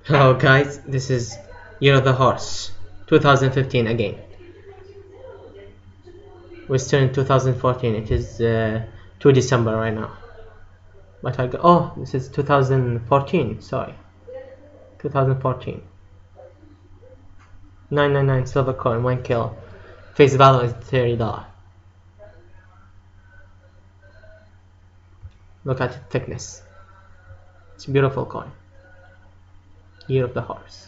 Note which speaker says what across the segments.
Speaker 1: Hello guys, this is Year of the Horse 2015 again. We're still in 2014. It is 2 December right now. But this is 2014, sorry. 2014. 999 silver coin, 1 kill. Face value is $30. Look at the thickness. It's a beautiful coin. Year of the Horse.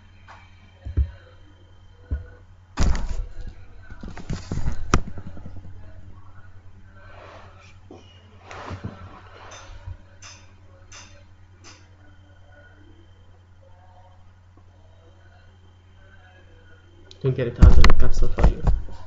Speaker 1: You get it out of the capsule for you.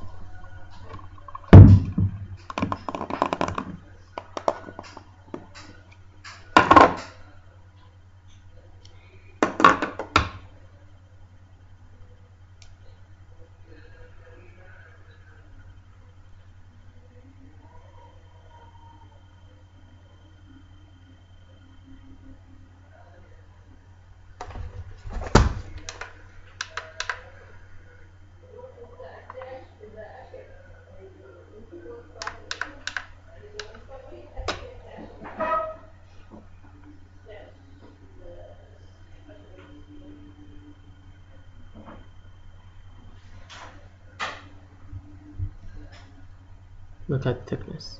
Speaker 1: Look at the thickness.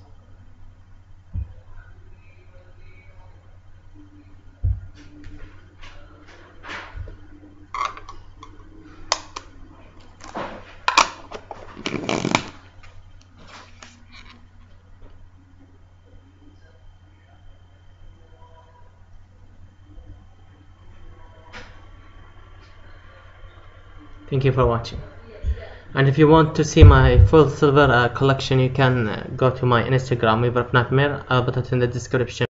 Speaker 1: Thank you for watching. And if you want to see my full silver collection, you can go to my Instagram, Weaver of Nightmare. I'll put it in the description.